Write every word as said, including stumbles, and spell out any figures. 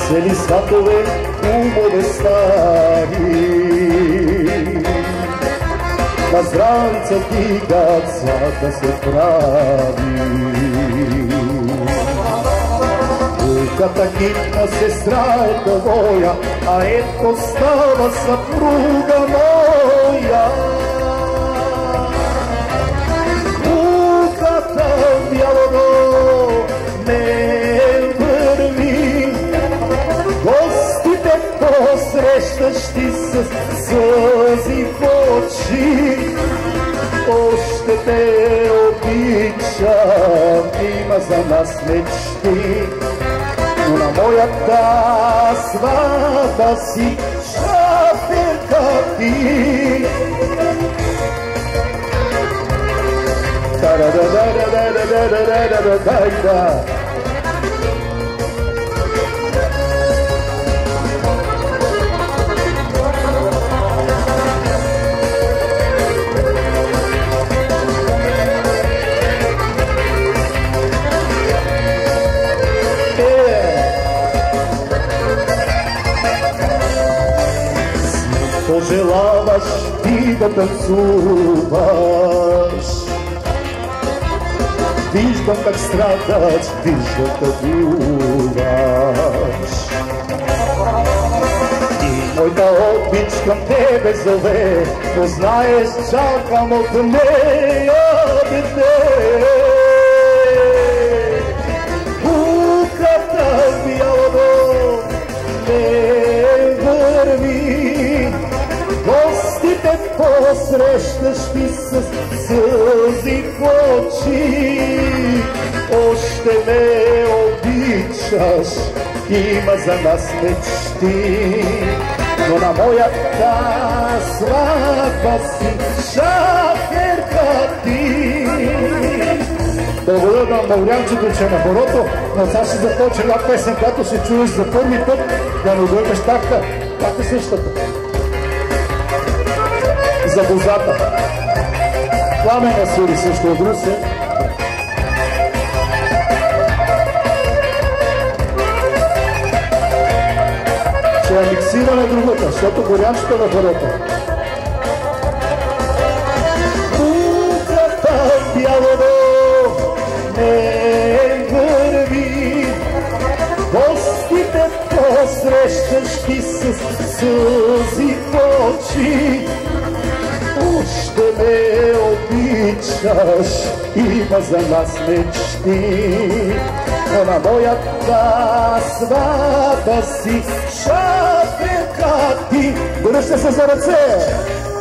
цели сватове, умове стари. На здравица дигат, свата се прави. Пулката китна сестра е твоя, а ето става съпруга моя. Пулката бяло не върви, гостите посрещащи с сълзи в очи. Още те обичам, има за нас мечти, но на моята сватба си шаферка ти. Та-да-да-да-да-да-да-да-да-да-да-да. Пожелаваш ти да танцуваш, виждам как страдаш, виждам как губаш. И моята обич към тебе зове, но знаеш, чакам от нея дете. Пулката бяло не върви, гостите посрещащи с сълзи в очи. Още ме обичаш, има за нас мечти, но на моята сватба си шаферка ти. Благодаря на Маурянчето, че е на хорото, но сега ще започне една песен, която се чуеш за първи път, да не дойдеш такта. Как е същата? За бозата. Пламена свири също от Русе. Ще я миксираме другата, защото горянчето е на хората. Пулката бяло не върви, гостите посрещащи с сълзи в очи. Още ме обичаш, има за нас мечти, но на моята сватба си шаферка ти. Дръжте се за ръце!